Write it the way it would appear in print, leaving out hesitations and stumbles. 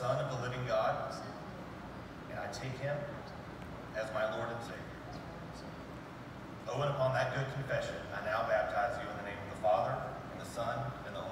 Son of the living God, and I take him as my Lord and Savior. Owen, upon that good confession, I now baptize you in the name of the Father, and the Son, and the Holy